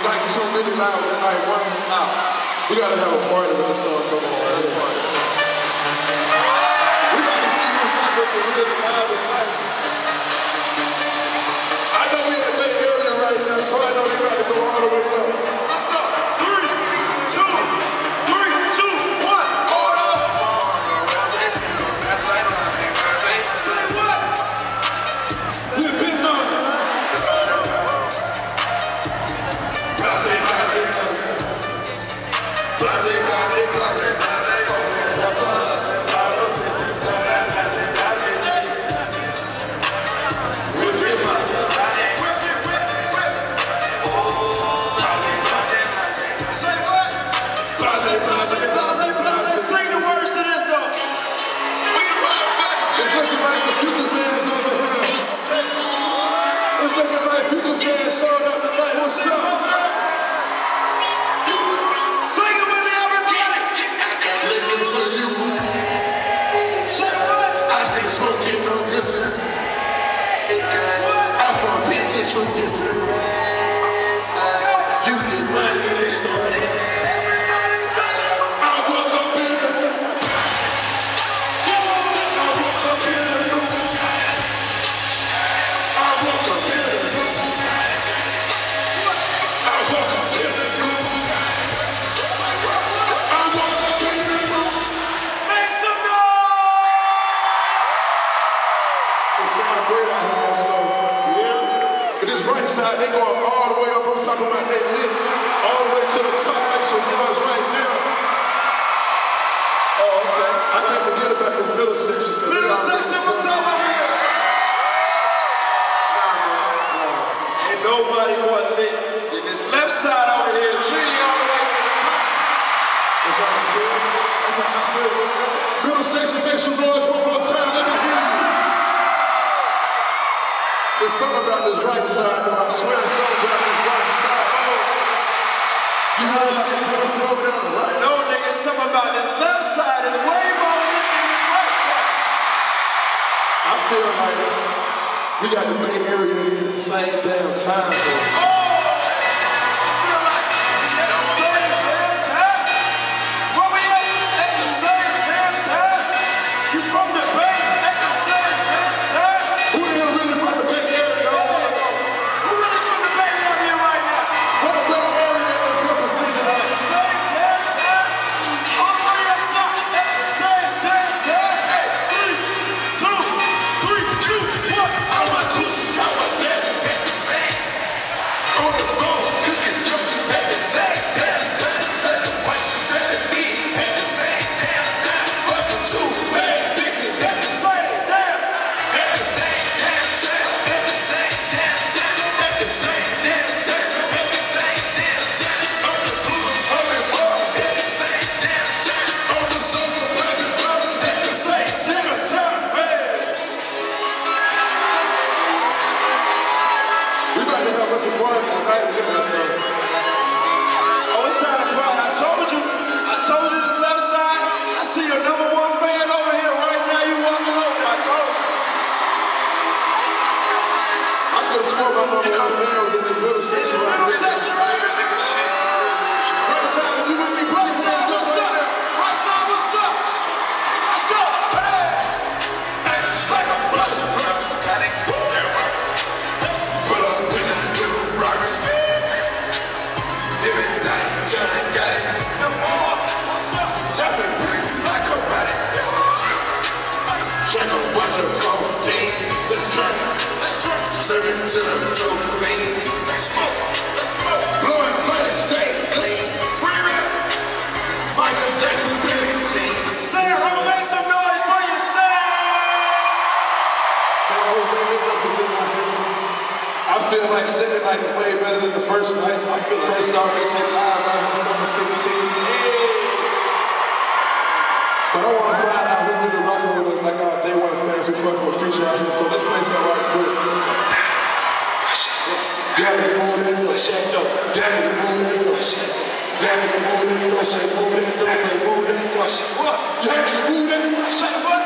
night too really loud with night one. We gotta have a party when the song come on. Let's party. We gotta see who's not with the really loudest night. I know we in the Bay Area right now, so I know we gotta go all the way up. Let's go. 3, 2, 1. Hold up. Say what? We've been on. From different ways, you get money and started. Everybody turn up. I woke up in the mood. I woke up in the mood. I woke up in the mood. I woke up in the mood. I woke up in the mood. Make some noise! It sounds great out here, let's go. But this right side, they going all the way up. I'm talking about they lit all the way to the top. Make some noise right now. Oh, okay. I can't forget about this middle section. Middle section, what's up over here? Nah, man. Ain't nobody more lit than this left side over here is lit all the way to the top. That's how I feel. That's how I feel. Middle section, make some noise one more time. Let me hear you. There's something about this right side, though. I swear there's something about this right side. You hear this shit coming over there on the right? No, nigga, something about this left side is way more lit than this right side. I feel like we got the Bay Area here at the same damn time, though. Oh! I feel like at the same damn time. Where we at the same damn time? You from the Bay at the same damn time? Who the hell really from the Bay Area? Who really from the Bay Area right now? What the Bay Area is represented At the same damn time? All the way up top at the same damn time? Hey, 3, 2, 1. I want Gucci, I want that at the same. On the phone, cooking, jumping at the same damn time. Take the white, take the beat at the same damn time. Fucking two bad bitches at the same damn. At the same damn time. At the same damn time. At the same damn time. At the same damn time. On the blue, on the walls at the same damn time. On the sofa, baby brothers at the same damn time. Hey. We about to have us a party tonight. Let's go. Oh, it's time to party. I told you this left side. I see your #1 fan over here right now. You walking over. I told you. I could have smoked my #1 fan was in this middle section right Middle here. section right here. Right side, if you with me, put Right your side, hands up what's right up? now. Right side, what's up? Let's go. Hey. It's like a brush of blood. Put up with the new rocks. Living like Johnny got it. No more. Jumping bricks like a karate. Check a bunch of cocaine. Let's drink. Serving to the propane. Let's smoke. Blowing money, stay clean. Free rap. Michael Jackson, Billie Jean. Say who make some noise for yourself. San Jose, they represent out here. I feel like second night is way better than the first night. I feel like they started this shit live out here summer 16. But I want to find out who really rocking with us like our day one fans who fucking with Future out here. So let's play something right quick. Let's go. Yeah, they move it, push it, though. Yeah, they move it, push it. Yeah, they move it, push it, move it, don't they move it, push it. What? Yeah, they move it, Say what?